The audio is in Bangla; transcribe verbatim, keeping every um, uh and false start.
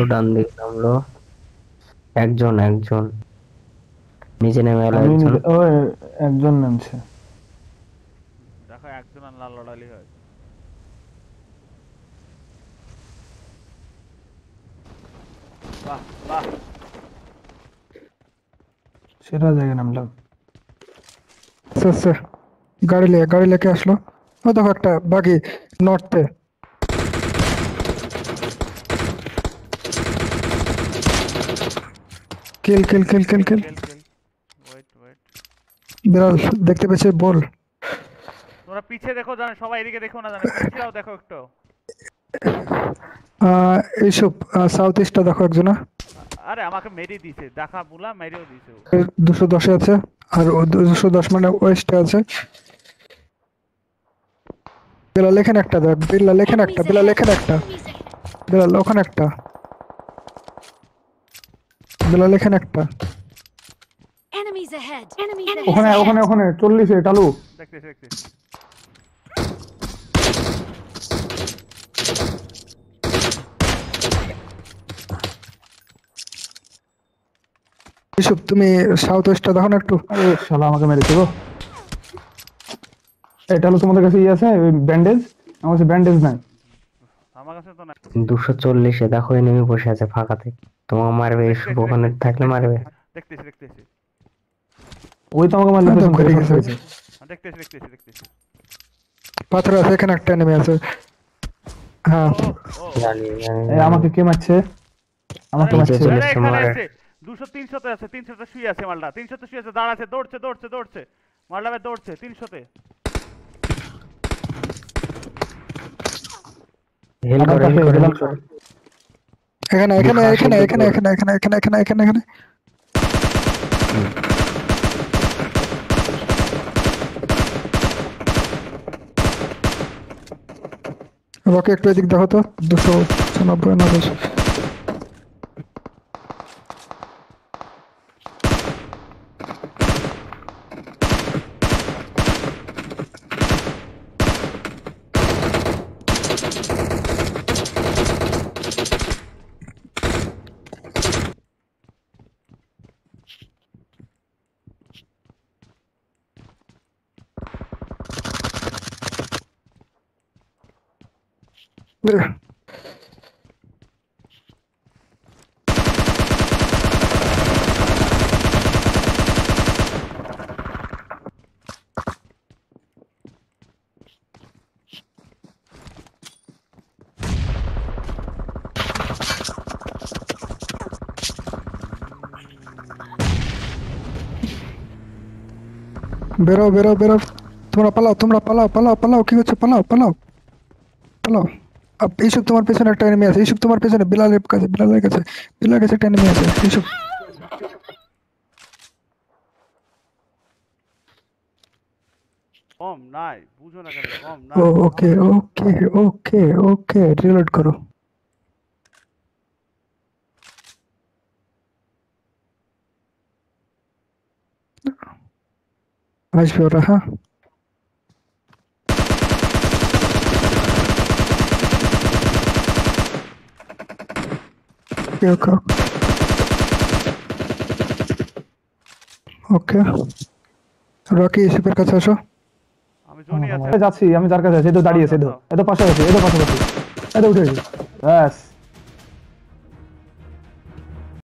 ডান দিকে নামলো একজন একজন নিচে নেমে এলো আমি একজন। নিজে- ও একজন নামছে। দেখো একজন আর লাল লড়ালি হয়েছে। বাহ বাহ, সেটা জায়গায় নামলাম। আচ্ছা আচ্ছা, গাড়ি লিয়ে গাড়ি লেকে আসলো। ও দেখো একটা বাকি নর্থে। কিল কিল কিল কিল কিল। কিল কিল। ওয়েট ওয়েট, বিড়াল দেখতে পেয়েছে বল। তোমরা পিছে দেখো, জানো সবাই এদিকে দেখো না, জানো পিছটাও দেখো একটু। আহ, এইসব সাউথ ইস্টটা দেখো একজনা। আরে আমাকে মেরে দিছে, দেখা বুলা মেরেও দিছে ও। দুশো দশে আছে। আর ও দুশো দশ মানে ওয়েস্টে আছে। বিড়াল এখানে একটা দেখ, বিড়াল এখানে একটা, Enemies বিড়াল ahead! এখানে একটা, Enemies ahead! বিড়াল ওখানে একটা, বিড়াল এখানে একটা। Enemies ahead! Enemies ওখানে ahead! ওখানে ওখানে চল্লিশে টালু। দেখতেছি দেখতেছি। এইসব তুমি সাউথ ওয়েস্টটা দেখো না একটু। আরে শালা আমাকে মেরেছে গো। এই টালু তোমাদের কাছে ইয়ে আছে ওই ব্যান্ডেজ? আমার কাছে ব্যান্ডেজ নাই। আমার কাছে তো না। দুশো চল্লিশে দেখো এনিমি বসে আছে ফাঁকাতে, তোমাকে মারবে। এইসব দেখতেছি ওখানে দেখতেছি থাকলে মারবে। দেখতেছি দেখতেছি ওই তো আমাকে মারলো হ্যাঁ, তো পেছন থেকে ঘুরে শর্ট গেছে। করেছে। দেখতেছি দেখতেছি দেখতেছি। পাথর আছে এখানে, একটা নেমে আছে। হ্যাঁ ও ও, জানি জানি এই আমাকে কে মারছে? আমাকে আরে, নিচে মারছে। চলে আরে এসছে এখানে মারে। আছে। দুশো তিনশোতে আছে, তিনশোতে শুয়ে আছে মালটা, তিনশোতে শুয়ে আছে, দাঁড়াচ্ছে, দৌড়ছে দৌড়ছে দৌড়ছে। মালটা ভাই দৌড়ছে তিনশোতে। হেল আমার করে হেল পাশে করে দিলাম হেল করে। এখানে এখানে দুশো আশি এখানে হেল এখানে করে। এখানে এখানে এখানে এখানে এখানে এখানে। বাকি একটু এদিক দেখো তো। দুশো নব্বই না দুশো। বেরো বেরো বেরো, তোমরা পালাও, তোমরা পালাও পালাও পালাও। কি হচ্ছে? পালাও পালাও পালাও। আপ এইসব তোমার পেছনে একটা এনিমি আছে, এইসব তোমার পেছনে বিলালের কাছে, বিলালের কাছে, বিলালের কাছে একটা এনিমি আছে এইসব। কম নাই, বুঝো না কেন, কম ও নাই। ওকে ওকে ওকে ওকে, রিলোড করো। আসবে ওরা, হ্যাঁ। ওকে ওকে, রকি ইসিপের কাছে আসো। আমি জোনই আছে। যাচ্ছি আমি যার কাছে আছি, এতো দাঁড়িয়ে আছে, এতো এতো পাশে আছে, এতো পাশাপাশি, এতো উঠে গেছে। ব্যাস।